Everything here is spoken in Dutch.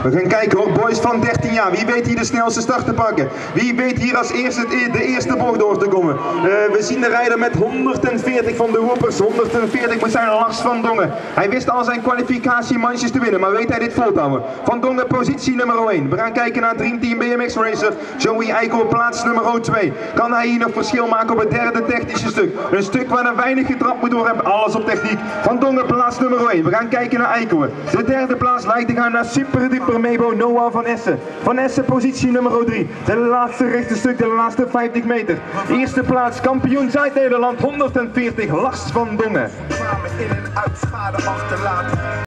We gaan kijken hoor, boys van 13 jaar. Wie weet hier de snelste start te pakken? Wie weet hier als eerste de eerste bocht door te komen? We zien de rijder met 140 van de Whoopers. 140 moet zijn Lars van Dongen. Hij wist al zijn kwalificatiemansjes te winnen, maar weet hij dit vol te houden? Van Dongen positie nummer 1. We gaan kijken naar Dream Team BMX Racer. Joey Eikel plaats nummer 2. Kan hij hier nog verschil maken op het derde technische stuk? Een stuk waar er weinig getrapt moet worden. Alles op techniek. Van Dongen plaats nummer 1. We gaan kijken naar Eikel. De derde plaats lijkt te gaan naar Super Duper Mebo Noah van Essen. Van Essen positie nummer 3. De laatste rechte stuk, de laatste 50 meter. Eerste plaats kampioen Zuid-Nederland 140 Lars van Dongen.